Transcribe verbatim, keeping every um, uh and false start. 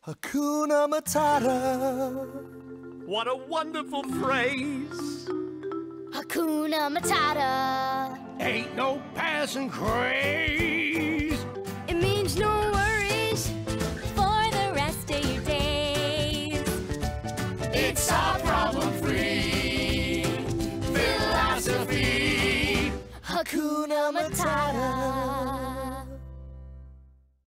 Hukuna Matata. What a wonderful phrase. Hukuna Matata. Ain't no passing craze. It means no worries for the rest of your days. It's our problem-free philosophy. Hukuna Matata.